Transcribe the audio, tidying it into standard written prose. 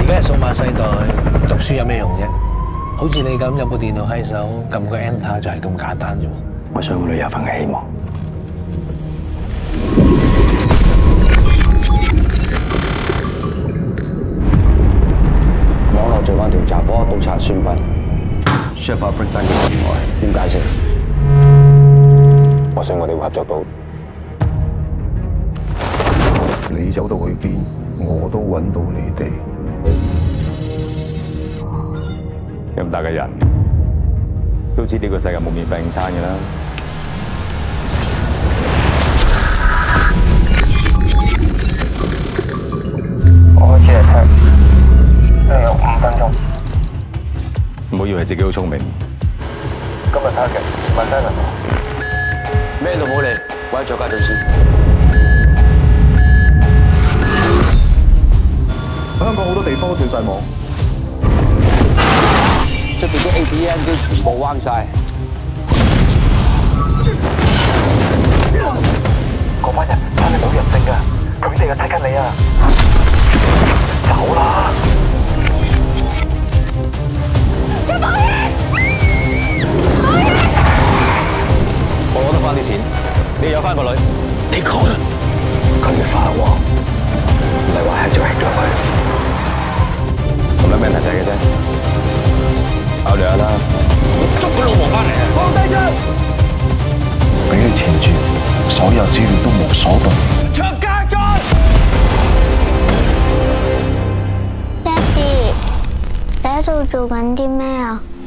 俾人數碼世代，讀書有咩用啫？好似你咁有部電腦喺手，撳個 Enter 就係咁簡單啫。 我想我女有份嘅希望。網絡罪案調查科督察宣布 ，Chef break down 嘅意外，點解釋？我想我哋會合作到。 你走到去邊，我都揾到你哋。 咁大嘅人都知呢個世界冇免費午餐嘅啦。 我開始嚟聽，你有5分鐘。 唔好以為自己好聰明。 今日 target 問西人， 咩都冇理，我喺左家做先。 香港好多地方都斷晒網。 出邊啲 ATM 機全部彎晒。 嗰班人真係冇人性㗎，佢哋又睇緊你啊！走啦！ 出保險！ 我攞得翻啲錢，你有翻個女。 你講啊！佢嘅發黃，唔係話 hack 就 hack 咗佢， 咁有咩問題嘅啫？考慮下啦。 我捉佢老婆翻嚟啊！放低槍！俾佢纏住，所有資料都無所動。出家進！ 爹哋，你喺度做緊啲咩啊？